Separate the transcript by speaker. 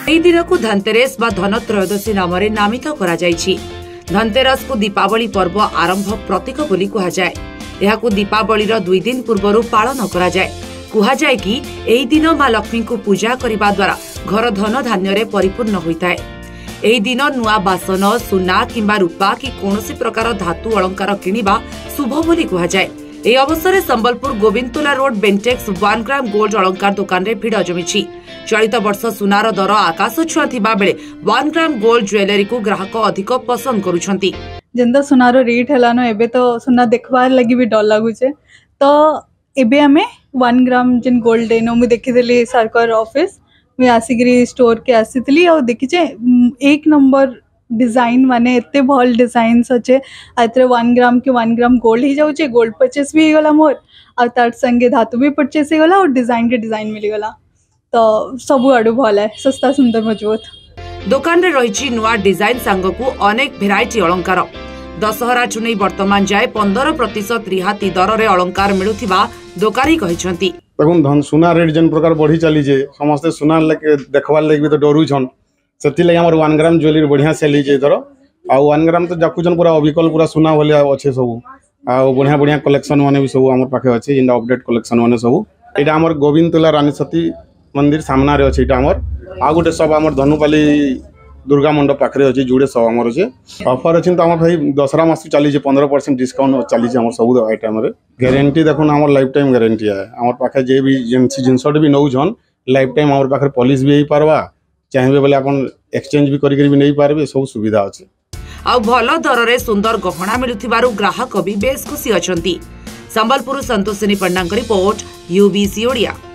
Speaker 1: एही दिन को धनतेरस बा धन त्रयोदशी नाम नामित करा जायछि। धनतेरस को दीपावली पर्व आरंभ प्रतीक बोली कहा जाए। यहाकू दीपावलीर 2 दिन पूर्व पालन करा जाए। कहा जाए कि एही दिन मां लक्ष्मी को पूजा करने द्वारा घर धन धान्य परिपूर्ण होता है। एही दिन नुआ बासन सुना किंबा रूपा कि कौनसी प्रकार धातु अलंकार किनिबा शुभ बोली कहा जाए। एही अवसर में Sambalpur Govindtola road Bentex 1 gram gold अलंकार दुकान रे भिड़ जमिछि। चलित वर्ष सुनार दर आकाश छुआ थिबा बेले 1 ग्राम गोल्ड ज्वेलरी को ग्राहक अधिक पसंद करूछंती।
Speaker 2: जेंदा सुनार रेट हेलानो एबे तो सुना देखबार लगी भी डर लागुचे। तो एबे हमें 1 ग्राम जिन गोल्ड एनो मु देखिदेली सरकार ऑफिस में आसिगिरी स्टोर के आसीतली और देखिचे 1 नंबर डिजाइन माने एते भल डिजाइन्स अच्छे आतरे 1 ग्राम के 1 ग्राम गोल्ड ही जाउचे। गोल्ड परचेस भी गला मोर और तार संगे धातु भी परचेस गला और डिजाइन के डिजाइन मिल गला। तो सब आडू भल है सस्ता सुंदर मजबूत।
Speaker 1: दुकान रे रहिछि नुआ डिजाइन सांग को अनेक भेराइटी अलंकार। दशहरा चुनई वर्तमान जाए 15% रिहाती दर रे अलंकार मिलुथिबा दोकानी कहिसंती।
Speaker 3: देखुन धन सुना रेट जन प्रकार बढ़ी चली जे समस्त सुना लेके देखवार लगे भी तो डरू छन। सेति लगे हमर 1 ग्राम ज्वेलरी बढ़िया सेली जे धर आ 1 ग्राम तो जाकुजन पूरा अविकल पूरा सुना भलिया अच्छे सब आ बढ़िया बढ़िया कलेक्शन माने भी सब हमर पाखे अछि। जिंदा अपडेट कलेक्शन माने सब एटा हमर गोविंदतोला रानी सती मंदिर सामना रे अछि। एटा हमर आ गोटे सब हमर धनुपाली दुर्गा मंडप पाखरे अछि। जुड़े सब हमर अछि ऑफर अछि। तो हमर भाई दसरा मास चली जे 15% डिस्काउंट चली जे हमर सब आइटम रे गारंटी देखुन हमर लाइफ टाइम गारंटी है। हमर पाखे जे भी जिनसट भी नौ जन लाइफ टाइम हमर पाखे पॉलिश भी होई परवा चाहिए बोले अपन एक्सचेंज भी करी भी नहीं पारबे सब सुविधा अछि।
Speaker 1: आ भल दर रे सुंदर गहना मिलुथिबारु ग्राहक भी बेस खुशी अछंती। संबलपुर संतोषिनी पंडांक रिपोर्ट UBC ओडिया।